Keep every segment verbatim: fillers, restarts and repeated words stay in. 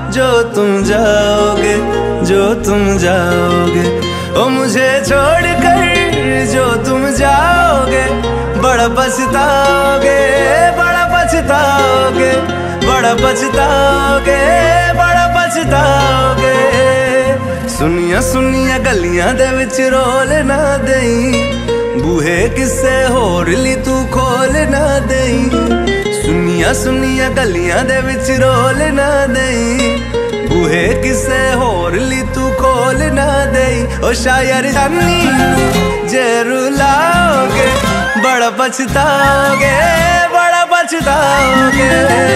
जो तुम जाओगे, जो तुम जाओगे। ओ मुझे छोड़ कर जो तुम जाओगे, बड़ा पछताओगे, बड़ा पछताओगे, बड़ा पछताओगे, बड़ा पछताओगे। सुनिया सुनिया गलियां दे विच रोल ना देई, बूहे किसे होर ली तू खोल ना देई। सुनिया सुनिया गलियां दे विच रोल ना देई, बूहे किसे होर ली तू खोल ना देई। ओ शायर जानी जे रुलाओगे, बड़ा पछताओगे, बड़ा पछताओगे।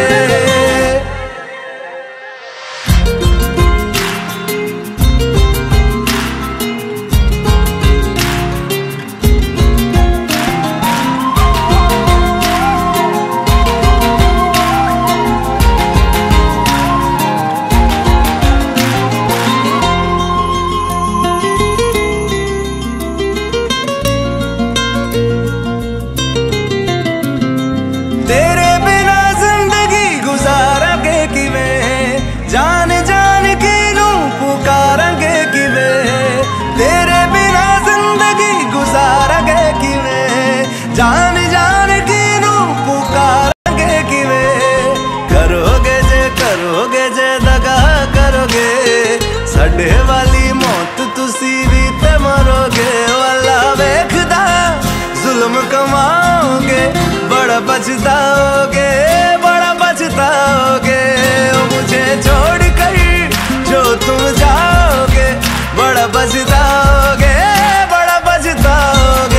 जान जान की नू पुकारेंगे किवे, करोगे जे करोगे जे दगा करोगे, साडे वाली मौत तुसी भी ते मरोगे। वाला वेखदा जुल्म कमाओगे, बड़ा पछताओगे, बड़ा पछताओगे। ओ मुझे छोड़ कर जो तुम जाओगे, बड़ा पछताओगे, बड़ा पछताओगे।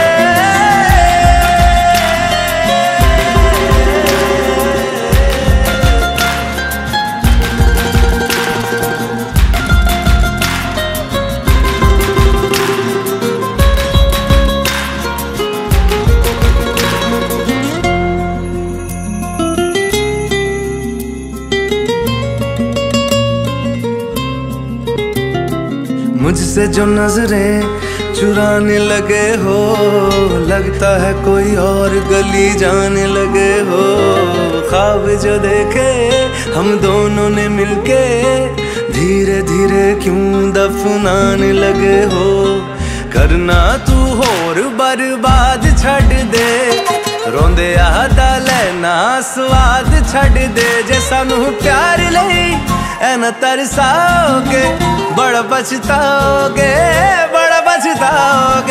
मुझसे जो नजरें चुराने लगे हो, लगता है कोई और गली जाने लगे हो। ख्वाब जो देखे हम दोनों ने मिलके, धीरे धीरे क्यों दफनाने लगे हो। करना तू होर बर्बाद छड़ दे, रोंदे आदा लेना स्वाद छड़ दे। जे सानू प्यार लई ऐना तरसाओगे, बड़ा पछताओगे, बड़ा पछताओगे।